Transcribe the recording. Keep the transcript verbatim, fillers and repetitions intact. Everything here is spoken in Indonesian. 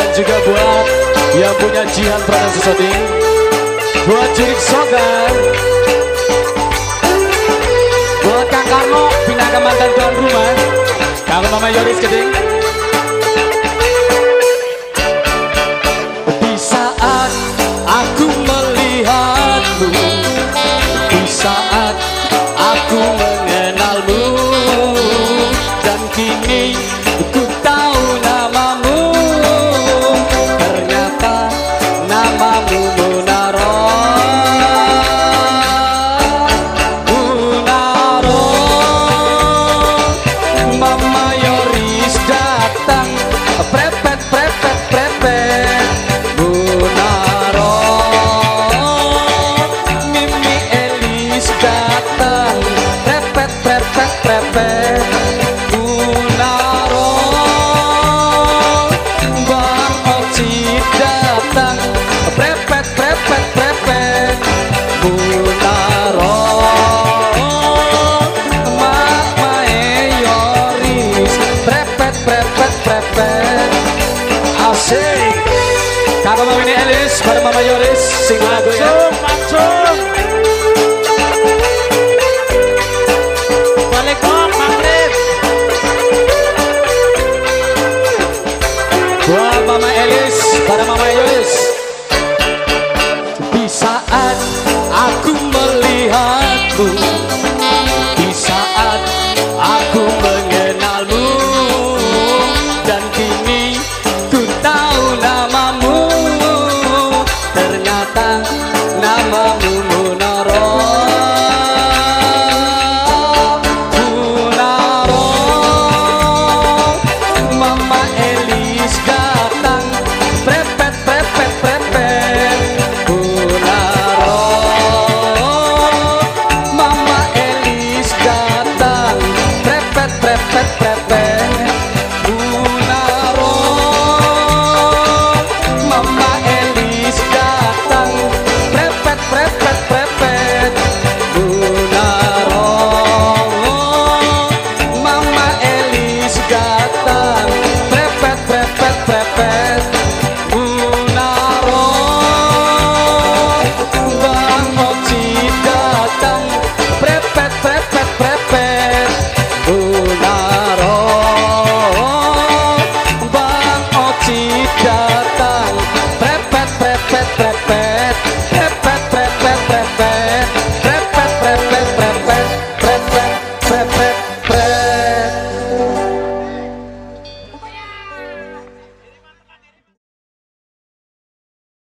dan juga buat yang punya Jihan Production Shooting, buat Jurik Sogan, buat Kang Karno pindah ke mantan tuan rumah, Kang Mama Yoris Keding. Di saat aku melihatmu, di saat aku mengenalmu, dan kini ku tahu namamu, ternyata namamu Munaro. Munaro, Mama Yoris datang, prepet prepet prepet. Munaro, Mimi Elis datang, prepet prepet prepet. Munaro, Bang Oci datang, prepet prepet prepet. Munaro, Mak Mae Yoris, prepet prepet prepet. Asik. Kakak Mami Elis bareng Mama Yoris sing lagu ya.